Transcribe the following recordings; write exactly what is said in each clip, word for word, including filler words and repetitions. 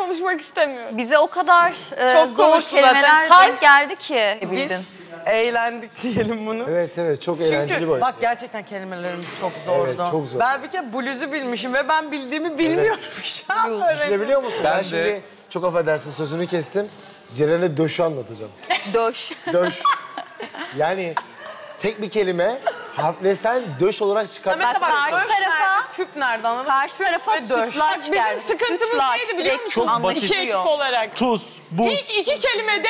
konuşmak istemiyorum. Bize o kadar e, Çok zor kelimeler zaten. denk geldi ki bildin. Biz eğlendik diyelim bunu. Evet evet çok eğlenceli Çünkü bir oyun. bak gerçekten kelimelerimiz çok zordu. Evet, çok zor. Ben bir kere bluzu bilmişim ve ben bildiğimi bilmiyorum şu an. Ne biliyor musun? Ben, Ben de- şimdi çok affedersin sözünü kestim. Ceren'e döşü anlatacağım. Döş. Döş. Yani tek bir kelime harflesen döş olarak çıkar. Mesela Bak, bak, karşı döş tarafa- nerede, tüp nerede anladın mı? Karşı Tüp tarafa ve döş. sütlaç Bak, geldi. bizim sıkıntımız Sütlaç, neydi biliyor direkt musun? çok basit. İki ekip olarak. Tuz, buz. İlk iki kelimede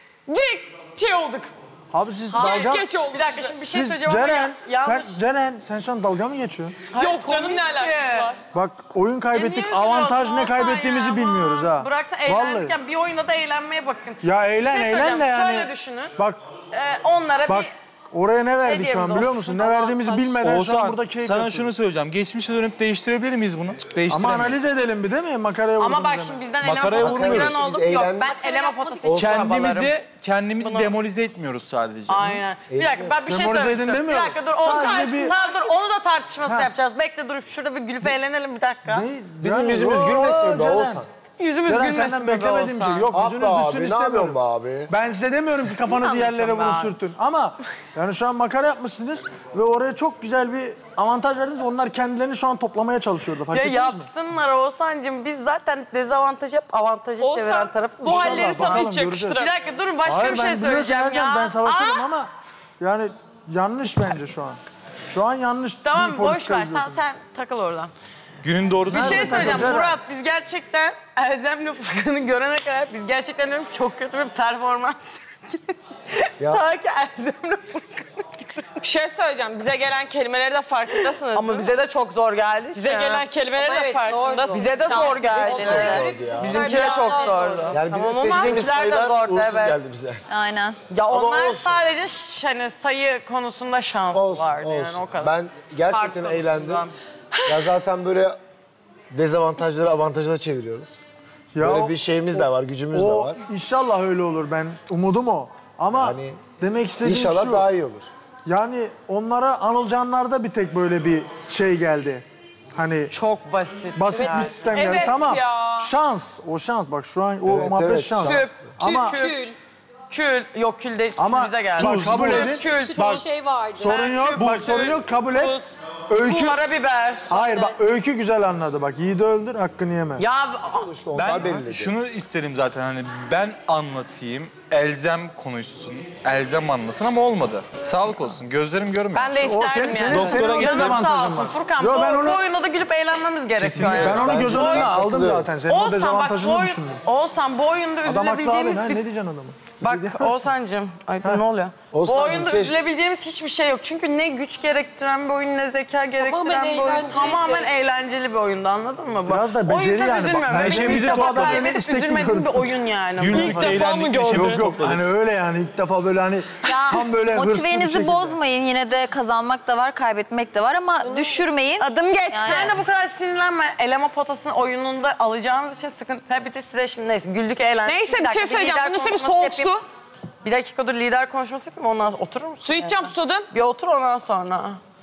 direkt şey olduk. Abi siz Geç dalga... geç oldu. Bir dakika şimdi bir şey Siz söyleyeceğim ama Ceren, ya- yanlış. sen, Ceren sen şu an dalga mı geçiyorsun? Yok canım ne alakası var? Bak oyun kaybettik, E, niye avantaj üzülüyorsun ne Oğuzhan kaybettiğimizi ya? bilmiyoruz ha. Bıraksan Vallahi. eğlenirken bir oyunda da eğlenmeye bakın. Ya Bir eğlen şey eğlen de söyleyeceğim. yani. Şöyle düşünün. Bak Ee, onlara bak bir... oraya ne verdik şu hediyemiz an biliyor olsun. musun? Ne verdiğimizi bilmeden şu an Oğuzhan, burada keyif sana yapıyoruz. şunu söyleyeceğim. Geçmişe dönüp değiştirebilir miyiz bunu? Ama Değiştiremeyiz. analiz edelim bir değil mi? Makaraya vurdunuz Ama bak hemen. şimdi bizden Makaraya eleme potası vurmuyoruz. giren oldum. Biz Yok eğlendik. ben eleme potası için Kendimizi, çabalarım. kendimizi Bunu- demolize etmiyoruz sadece. Aynen. Bir dakika ben bir şey Memorize söylemek edin istiyorum. Bir demiyorum. dakika dur. Onu Sadece tartışsın. bir- Tamam dur onu da tartışmasını Ha. yapacağız. Bekle dur şurada bir gülüp eğlenelim bir dakika. Ne? Bizim Yani- yüzümüz Oo, gülmesin be Ceren. Oğuzhan. Yüzümüz Ceren gülmesin senden be beklemediğim Oğuzhan. şey. Yok Ah be yüzünüz düşsün abi ne istemiyorum. yapıyorsun be abi? Ben size demiyorum ki kafanızı Ne yerlere anlatıyorsun bunu be abi? sürtün. Ama yani şu an makara yapmışsınız ve oraya çok güzel bir avantaj verdiniz. Onlar kendilerini şu an toplamaya çalışıyordu. Fark Ya ettiniz mi? yapsınlar Oğuzhan'cığım. Biz zaten dezavantaj hep avantajı çeviren tarafız. bu halleri İnşallah, sana bakalım, hiç göreceğiz. yakıştıramam. Bir dakika durun başka Hayır, bir ben şey biliyorsun söyleyeceğim herkes, ya. Ben savaşırım Aa! ama yani yanlış bence şu an. Şu an yanlış Tamam bir boş politika ver sen, izliyorsun. sen takıl oradan. Günün doğrusu. Bir şey Nerede söyleyeceğim takıl, Murat biz gerçekten Elzem'le Furkan'ı görene kadar biz gerçekten diyorum çok kötü bir performans sergiledik. Ya. Ta ki Elzem'le Furkan'ı Bir şey söyleyeceğim. Bize gelen kelimeleri de farkındasınız. Ama değil mi? bize de çok zor geldi. bize gelen kelimeleri de farkındasınız. Bize de zor geldi. Bizimki de çok zordu. Yani bizim Tamam ama seçtiğimiz bizler de sayılar zordu, uğursuz evet. geldi bize. Aynen. Ya onlar olsun. sadece ş- hani sayı konusunda şans Olsun vardı yani olsun. o kadar. Ben gerçekten Farklı eğlendim. olsun. Ya zaten böyle dezavantajları avantajına çeviriyoruz. Ya Böyle o- bir şeyimiz de var, gücümüz de O var. inşallah öyle olur. Ben umudum o. Ama Yani demek istediğim İnşallah şu. daha iyi olur. Yani onlara Anılcanlar'da bir tek böyle bir şey geldi. Hani Çok basit. basit yani. bir sistem geldi. Evet tamam. ya. Şans. O şans. Bak şu an o Evet, muhabbet evet, şans. şans. Küp, Ama kül, kül, yok kül değil, Ama bize geldi. bak, kabul edin. Kül, Bak, tuz, şey vardı. sorun yok. küp, Bak tuz, sorun yok. Kabul et. tuz, Öykü. karabiber. Hayır bak Öykü güzel anladı. Bak yiğidi öldür hakkını yeme. Ya İşte onlar Ben belli. şunu istedim zaten hani ben anlatayım, Elzem konuşsun, Elzem anlasın ama olmadı. Sağlık olsun, gözlerim görmüyor. Ben de O isterdim senin, yani. senin, Doktora senin o gittim. dezavantajın sağ olsun var. Furkan, Yo, bu, ben onu, bu oyunda da gülüp eğlenmemiz gerekiyor. Kesinlikle. yani. ben onu Ben göz de önüne aldım katılıyorum. zaten. Senin o Oğuzhan bak bu, dezavantajını oyun, düşündüm. Oğuzhan bu oyunda Adam haklı abi. üzülebileceğimiz Ha, bir... ne diyeceksin adama? Bak Bir şey diyemezsin. Oğuzhan'cığım, ay ne oluyor? Oğuzhan'cığım, Bu oyunda keşke- üzülebileceğimiz hiçbir şey yok. Çünkü ne güç gerektiren bir oyun, ne zeka gerektiren bir oyun. eğlenceliydi. Tamamen eğlenceli bir oyundu, anladın mı? Biraz da O beceri yüzden yani. Bak, üzülmüyorum. ben Benim neşemizi ilk defa topladık. kaybedip İstek üzülmediğim bir diliyorum. oyun yani. Güldük, defa mı eğlendik, gördün? neşemizi Yok yok topladık. hani öyle yani ilk defa böyle hani Ya tam böyle hırslı bir motivenizi şekilde. bozmayın. Yine de kazanmak da var, kaybetmek de var ama düşürmeyin. Adım geçti. Yani- Sen de bu kadar sinirlenme. Eleme potasını oyununda alacağımız için sıkıntı. Ha, bir de size şimdi neyse güldük eğlendik. Neyse bir dakika, şey söyleyeceğim. lider Bunun üstüne bir konuşması soğuk yapayım. su. Bir dakika dur lider konuşması yapayım ondan sonra oturur musun? Su içeceğim susadım. Bir otur ondan sonra.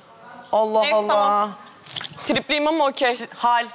Allah Neyse, Allah. tamam. Tripliyim ama okey. Hal.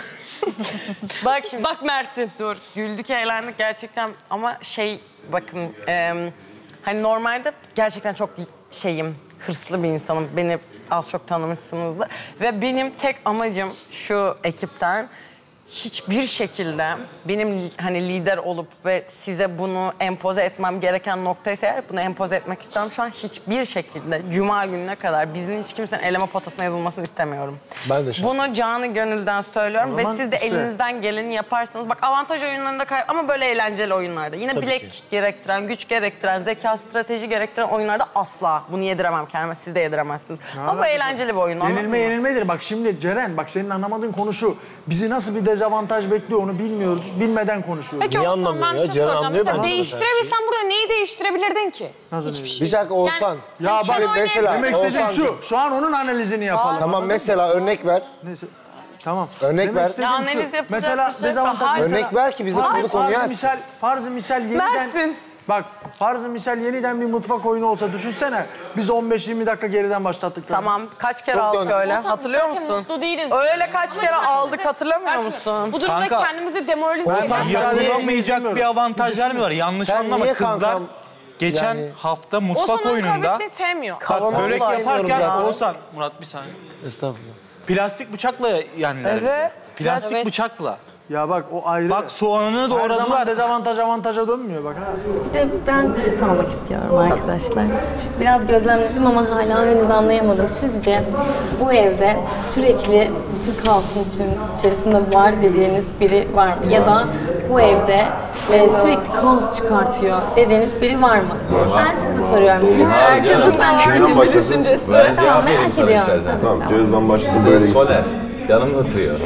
Bak şimdi. Bak Mersin. Dur güldük eğlendik gerçekten ama şey bakın e, hani normalde gerçekten çok şeyim hırslı bir insanım. Beni az çok tanımışsınızdır. Ve benim tek amacım şu ekipten hiçbir şekilde benim hani lider olup ve size bunu empoze etmem gereken noktaysa eğer bunu empoze etmek istiyorum. Şu an hiçbir şekilde Cuma gününe kadar bizim hiç kimsenin eleme potasına yazılmasını istemiyorum. Ben de şahsen. Bunu canı gönülden söylüyorum O ve zaman siz de işte- elinizden geleni yaparsanız bak avantaj oyunlarında kay ama böyle eğlenceli oyunlarda. Yine Tabii bilek ki. gerektiren, güç gerektiren, zeka, strateji gerektiren oyunlarda asla bunu yediremem kendime. Siz de yediremezsiniz. Ama bu eğlenceli bir oyun. anladın Yenilme mı? yenilmedir. Bak şimdi Ceren bak senin anlamadığın konu şu. Bizi nasıl bir dezavantaj bekliyor onu bilmiyoruz. Bilmeden konuşuyoruz. Peki Niye Oğuzhan, anlamıyor ben bir ya? şey Ceren soracağım. anlıyor Mesela bence. değiştirebilsen burada neyi değiştirebilirdin ki? Nasıl Hiçbir değil? şey. Bir dakika Oğuzhan. Ya bak Şimdi mesela demek istediğim Oğuzhan'cığım, şu. Şu an onun analizini yapalım. Tamam mesela örnek ver. Neyse. Tamam. Örnek Demek ver. istediğim Ya şu. analiz yapacak Mesela bir şey yok. dezavantaj. Hayır. mesela- Örnek ver ki biz de Farz- bunu konuya farz açsın. misal, farz misal yeniden. Versin. Bak farzı misal yeniden bir mutfak oyunu olsa düşünsene. Biz on beş yirmi dakika geriden başlattık. Tamam. Kaç kere Çok aldık döndük. öyle? Olsan Hatırlıyor zaten musun? mutlu değiliz. Öyle kaç kere aldık hatırlamıyor Bak şimdi, musun? Bu durumda Kanka, kendimizi demoralize Ben- ediyoruz. ben- Yapılamayacak bilmiyorum. bir avantaj vermiyorlar. Yanlış Sen anlama niye kızlar. kankam? Geçen Yani- hafta mutfak Oğuzhan oyununda kaybetmeyi sevmiyor. bak Kavanoz börek var yaparken diyorum ya. Oğuzhan, Murat bir saniye. Estağfurullah. Plastik bıçakla yendiler. Evet. Plastik Evet. bıçakla. Ya bak o ayrı. Bak soğanını Her zaman doğradılar. dezavantaj avantaja dönmüyor bak ha. Bir de ben bir şey sormak istiyorum arkadaşlar. Şimdi biraz gözlemledim ama hala henüz anlayamadım. Sizce bu evde sürekli bütün kaosun için, içerisinde var dediğiniz biri var mı? Ya da bu evde e, sürekli kaos çıkartıyor dediğiniz biri var mı? Ben size soruyorum. Siz herkesin benden Kimden öyle bir başlasın? düşüncesi. Ben Tamam, cevap vereyim merak sana ediyorum. istersen. Tamam, Tamam. Cevizden başlasın böyle gitsin. Soner, yanımda oturuyor.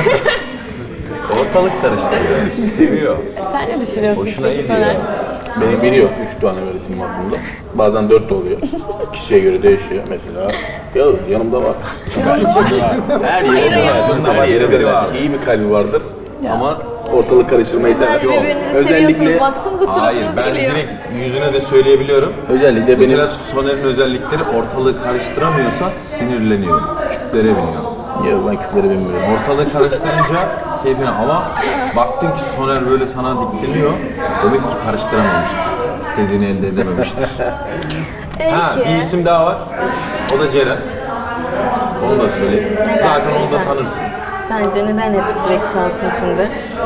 Ortalık karıştırıyor, seviyor. Sen ne düşünüyorsun? Hoşuna peki gidiyor. Soner? Benim biri yok, üç tane böyle isim aklımda. Bazen dört de oluyor. Kişiye göre değişiyor. Mesela Yağız yanımda var. Her yere döner. Her yere döner. İyi bir kalbi vardır ama ortalık karıştırmayı Sizler sever. birbirinizi seviyorsunuz. Baksanıza Hayır, suratınız ben gülüyor. direkt yüzüne de söyleyebiliyorum. Özellikle Mesela benim... Soner'in özellikleri ortalığı karıştıramıyorsa sinirleniyor, küplere biniyor. Ya ben küpleri bilmiyorum. Ortalığı karıştırınca keyfine ama baktın ki Soner böyle sana dikleniyor, demek ki karıştıramamıştır. İstediğini elde edememiştir. Peki. Ha, bir isim daha var. O da Ceren. Onu da söyleyeyim. Zaten onu da Neden? tanırsın. Sence neden hep sürekli kaosun içinde?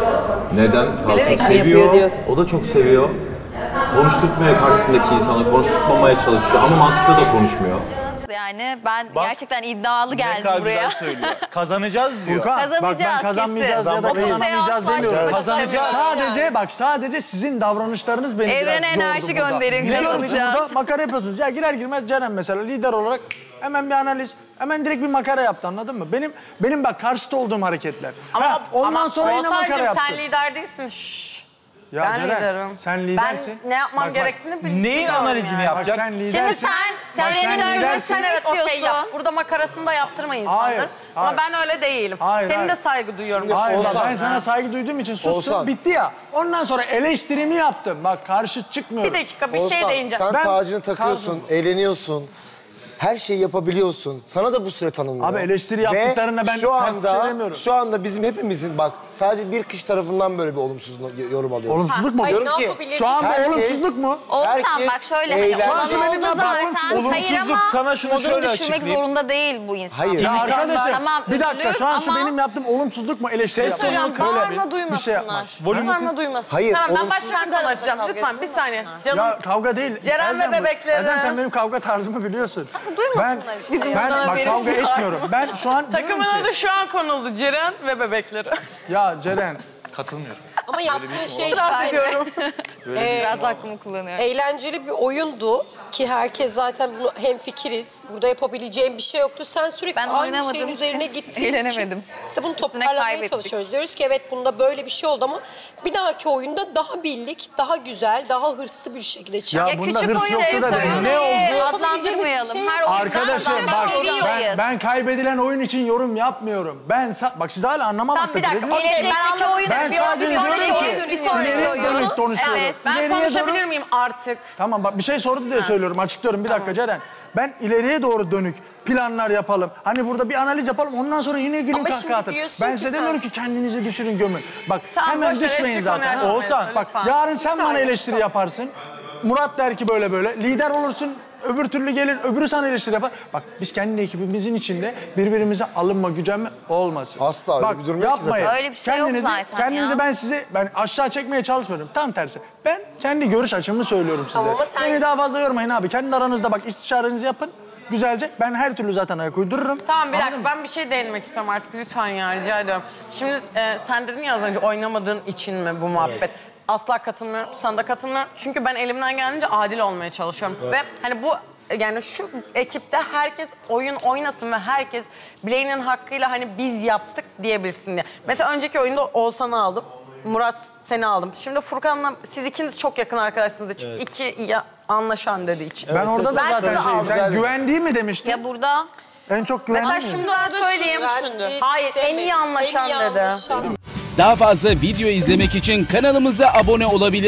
Neden? Bilerek Fazla mi yapıyor seviyor. diyorsun? O da çok seviyor. Konuşturtmaya karşısındaki insanı, konuşturmamaya çalışıyor ama mantıklı da konuşmuyor. Yani ben Bak, gerçekten iddialı Ne geldim kadar buraya. güzel söylüyor. Kazanacağız diyor. Furkan bak ben Kazanacağız kazanmayacağız kesin. ya da O kimseye kazanamayacağız asla demiyorum. şüphe Kazanacağız. tutamıyoruz. Sadece bak sadece sizin davranışlarınız beni Evrene biraz yordu enerji burada. gönderin, Gidiyorum siz kazanacağız. burada makara yapıyorsunuz. Ya girer girmez Ceren mesela lider olarak hemen bir analiz, hemen direkt bir makara yaptı anladın mı? Benim benim bak karşıta olduğum hareketler. Ha, ondan ama sonra yine Oğuzhan'cığım, makara yapsın. sen lider değilsin. Şşş. Ya Ben Ceren, liderim. sen lidersin. Ben ne yapmam Bak, bak, gerektiğini bil- Neyin biliyorum analizini yani. Bak yapacak? sen lidersin. Şimdi sen Sen Bak, sen senin lidersin. önünde sen evet okey yap. istiyorsun. Burada makarasını da yaptırma insandır. Hayır, Ama hayır. ben öyle değilim. Hayır, Senin hayır. de saygı duyuyorum. Hayır bak, Oğuzhan. ben sana saygı duyduğum için sustum. Oğuzhan. Bitti ya. Ondan sonra eleştirimi yaptım. Bak karşı çıkmıyorum. Bir dakika bir Oğuzhan, şey değineceğim. sen Ben- tacını takıyorsun, eğleniyorsun. Her şeyi yapabiliyorsun. Sana da bu süre tanınıyor. Abi eleştiri Ve yaptıklarına ben şu ters bir anda, şey demiyorum. Şu anda bizim hepimizin bak sadece bir kişi tarafından böyle bir olumsuz no- yorum alıyoruz. Olumsuzluk mu? Diyorum ki Şu an bu herkes- olumsuzluk mu? Oğuzhan Herkes bak şöyle hani eğlenceli. olan Şu an benim oldu yaptığım zaten. olumsuz- Hayır olumsuzluk. ama Sana şunu modunu şöyle düşürmek açıklayayım. zorunda değil bu insan. Hayır. Ya İnsanlar- arkadaşım Tamam, bir dakika şu an şu üzülür benim yaptığım olumsuzluk mu eleştiri Ses yapmak? tonunu Öyle Bağırma bir- bir şey yapmak. duymasınlar. Volümü Bağırma kız. duymasınlar. Hayır. Tamam ben olumsuz- baştan konuşacağım. Lütfen bir saniye. Canım. Ya kavga değil. Ceren ve Erzem bu. bebekleri. Erzem sen benim kavga tarzımı biliyorsun. Ben, duymasınlar işte. ben bundan bak haberimiz kavga var. etmiyorum. Ben şu an diyorum Takımın ki, adı şu an konuldu. Ceren ve bebekleri. ya Ceren Katılmıyorum. Ama yaptığı şey İtiraz güzel. ediyorum. Biraz hakkımı kullanıyorum. Eğlenceli bir oyundu ki herkes zaten bunu hemfikiriz. Burada yapabileceğim bir şey yoktu. Sen sürekli Ben aynı oynamadığım şeyin için üzerine gittiğin eğlenemedim. için işte bunu toparlamaya kaybettik. çalışıyoruz. Diyoruz ki evet bunda böyle bir şey oldu ama bir dahaki oyunda daha birlik, daha güzel, daha hırslı bir şekilde çıkacak. ya bunda küçük hırs oyun yoktu da değil, değil. oyun Ne diye oldu? adlandırmayalım. Şey- Her oyundan Arkadaşım adlandırmak bak zorundayız. ben, ben kaybedilen oyun için yorum yapmıyorum. Ben sa- bak siz hala anlamamakta Tamam, bir dakika, diyorum okey. ki- Ben anladım. oyunu Ben bir sadece bir diyorum sonraki ki oyun, bir sonraki ileriye oyun. dönük konuşuyorum. Evet, Ben İleriye konuşabilir doğru- miyim artık? Tamam bak bir şey sordu diye söylüyorum açıklıyorum bir dakika Ceren. Ben ileriye doğru dönük planlar yapalım. Hani burada bir analiz yapalım ondan sonra yine gülün Ama şimdi kahkaha atın. diyorsun Ben ki size sen- demiyorum ki kendinizi düşürün gömün. Bak Tamam, hemen boş ver, düşmeyin eski zaten. konuya Oğuzhan sormayalım, bak lütfen. yarın sen Bir bana saniye. eleştiri yaparsın. Murat der ki böyle böyle. Lider olursun. Öbür türlü gelir, öbürü sana eleştiri yapar. Bak biz kendi ekibimizin içinde birbirimize alınma, gücenme olmasın. Asla öyle Bak, bir durum yok ki yapmayın. zaten. Öyle bir şey yok kendinizi, zaten Kendinizi ya. ben sizi, ben aşağı çekmeye çalışmıyorum. Tam tersi. Ben kendi görüş açımı söylüyorum size. Tamam ama sen- Beni daha fazla yormayın abi. Kendi aranızda bak istişarenizi yapın. Güzelce. Ben her türlü zaten ayak uydururum. Tamam bir dakika Anladın mı? ben bir şey değinmek istiyorum artık lütfen ya rica ediyorum. Şimdi e, sen dedin ya az önce oynamadığın için mi bu muhabbet? Asla katılmıyorum, sana da katılmıyorum. Çünkü ben elimden geldiğince adil olmaya çalışıyorum. Ve hani bu yani şu ekipte herkes oyun oynasın ve herkes bileğinin hakkıyla hani biz yaptık diyebilsin diye. Mesela önceki oyunda Oğuzhan'ı aldım. Murat seni aldım. Şimdi Furkan'la siz ikiniz çok yakın arkadaşsınız. Çünkü iki ya, anlaşan dediği için. Ben orada da Ben zaten sizi şey, aldım. sen güvendiğim mi demiştin? Ya burada En çok güvendiğim Mesela mi? şimdiden söyleyeyim. Ben- Hayır en iyi anlaşan En iyi dedi. anlaşan. Daha fazla video izlemek için kanalımıza abone olabilir.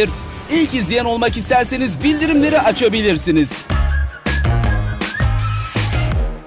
İlk izleyen olmak isterseniz bildirimleri açabilirsiniz.